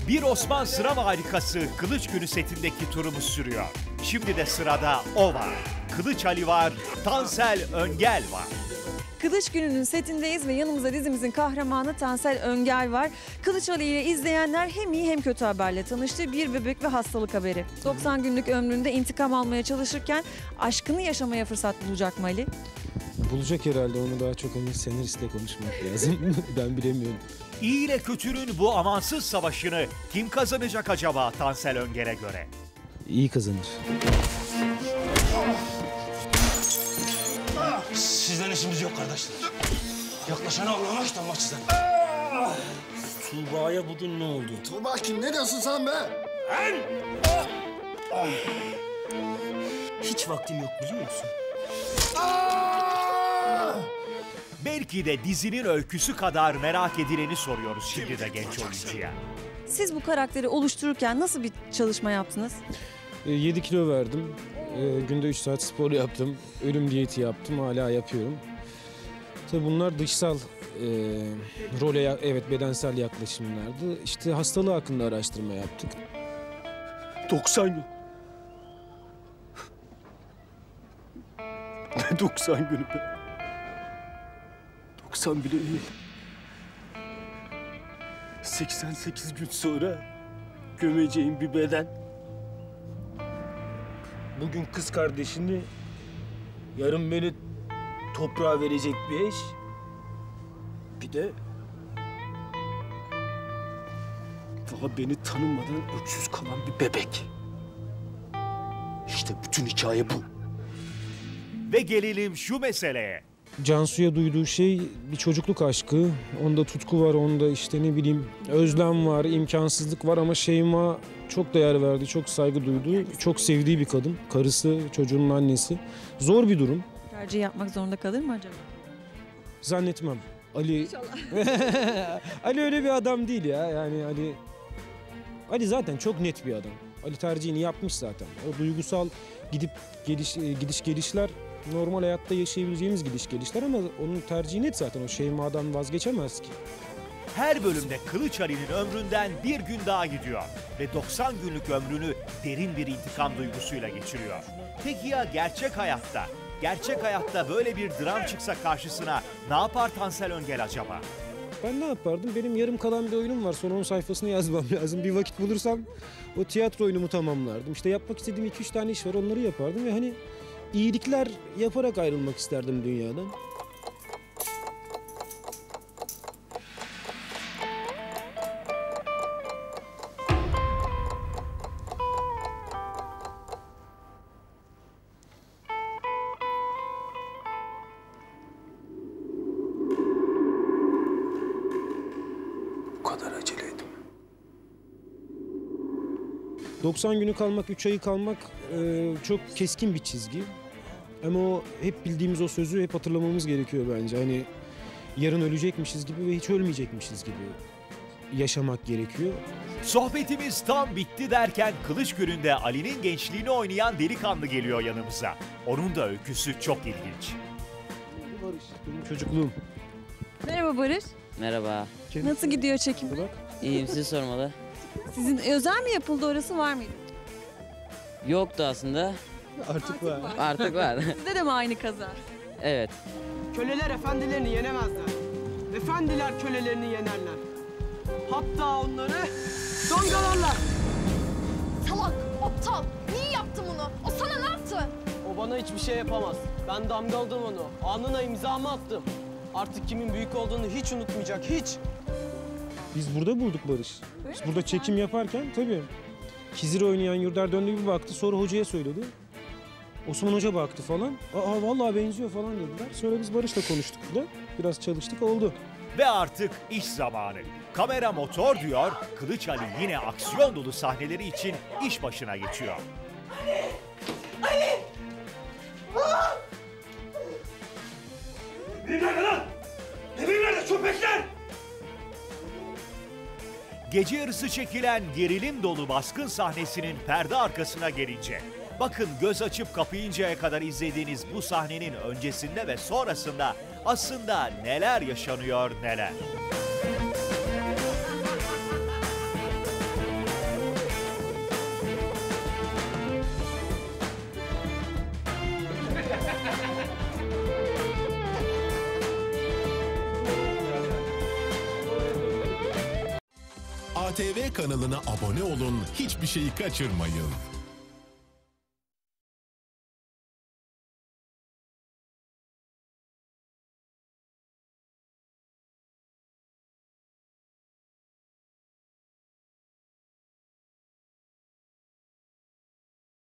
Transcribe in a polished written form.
Bir Osman Sıram harikası Kılıç Günü setindeki turumuz sürüyor. Şimdi de sırada o var. Kılıç Ali var, Tansel Öngel var. Kılıç Günü'nün setindeyiz ve yanımızda dizimizin kahramanı Tansel Öngel var. Kılıç Ali ile izleyenler hem iyi hem kötü haberle tanıştı. Bir bebek ve hastalık haberi. 90 günlük ömründe intikam almaya çalışırken aşkını yaşamaya fırsat bulacak mı Ali? Bulacak herhalde, onu daha çok hani senaristle konuşmak lazım. Ben bilemiyorum. İyi ile kötünün bu amansız savaşını kim kazanacak acaba Tansel Öngel'e göre? İyi kazanır. Sizden işimiz yok kardeşler. Yaklaşanı anlamak da maç sizden. Tuğba'ya bugün ne oldu? Tuğba kim? Ne diyorsun sen be? Hiç vaktim yok biliyor musun? Belki de dizinin öyküsü kadar merak edileni soruyoruz şimdi de genç oyuncuya. Siz bu karakteri oluştururken nasıl bir çalışma yaptınız? 7 kilo verdim. Günde 3 saat spor yaptım. Ölüm diyeti yaptım. Hala yapıyorum. Tabii bunlar dışsal role, evet, bedensel yaklaşımlardı. İşte hastalığı hakkında araştırma yaptık. 90 gün. Ne 90 günü be? 90 bile değil. 88 gün sonra gömeceğim bir beden. Bugün kız kardeşini, yarın beni toprağa verecek bir eş. Bir de daha beni tanımadan öksüz kalan bir bebek. İşte bütün hikaye bu. Ve gelelim şu meseleye. Cansu'ya duyduğu şey bir çocukluk aşkı. Onda tutku var, onda işte ne bileyim özlem var, imkansızlık var ama Şeyma çok değer verdi, çok saygı duydu. Çok sevdiği bir kadın. Karısı, çocuğunun annesi. Zor bir durum. Tercih yapmak zorunda kalır mı acaba? Zannetmem. Ali... İnşallah. Ali öyle bir adam değil ya. Yani Ali zaten çok net bir adam. Ali tercihini yapmış zaten. O duygusal gidiş gelişler normal hayatta yaşayabileceğimiz gidiş gelişler ama onun tercihi net zaten. O Şeyma'dan vazgeçemez ki. Her bölümde Kılıç Ali'nin ömründen bir gün daha gidiyor ve 90 günlük ömrünü derin bir intikam duygusuyla geçiriyor. Peki ya gerçek hayatta? Gerçek hayatta böyle bir dram çıksa karşısına ne yapar Tansel Öngel acaba? Ben ne yapardım? Benim yarım kalan bir oyunum var. Son 10 sayfasını yazmam lazım. Bir vakit bulursam o tiyatro oyunumu tamamlardım. İşte yapmak istediğim 2-3 tane iş var. Onları yapardım ve hani iyilikler yaparak ayrılmak isterdim dünyadan. Bu kadar acele etme. 90 günü kalmak, 3 ayı kalmak çok keskin bir çizgi. Ama o hep bildiğimiz o sözü hep hatırlamamız gerekiyor bence. Hani yarın ölecekmişiz gibi ve hiç ölmeyecekmişiz gibi yaşamak gerekiyor. Sohbetimiz tam bitti derken Kılıç Günü'nde Ali'nin gençliğini oynayan delikanlı geliyor yanımıza. Onun da öyküsü çok ilginç. Barış, benim çocukluğum. Merhaba Barış. Merhaba. Nasıl gidiyor çekim? İyiyim, sizi sormalı. Sizin özel mi yapıldı, orası var mıydı? Yoktu aslında. Artık var. Artık var. Sizde de mi aynı kaza? Evet. Köleler efendilerini yenemezler. Efendiler kölelerini yenerler. Hatta onları damgalarlar. Salak, aptal. Niye yaptın bunu? O sana ne yaptı? O bana hiçbir şey yapamaz. Ben damgaladım onu. Alnına imzamı attım. Artık kimin büyük olduğunu hiç unutmayacak, hiç. Biz burada bulduk Barış. Biz burada çekim yaparken tabii. Hizir oynayan Yurder döndü bir baktı, sonra hocaya söyledi. Osman Hoca baktı falan. Aa vallahi benziyor falan dediler. Sonra biz Barış'la konuştuk burada. Biraz çalıştık, oldu. Ve artık iş zamanı. Kamera motor diyor, Kılıç Ali yine aksiyon dolu sahneleri için iş başına geçiyor. Nerede lan? Nerede köpekler? Gece yarısı çekilen gerilim dolu baskın sahnesinin perde arkasına gelince, bakın göz açıp kapayıncaya kadar izlediğiniz bu sahnenin öncesinde ve sonrasında aslında neler yaşanıyor neler. ATV kanalına abone olun, hiçbir şeyi kaçırmayın.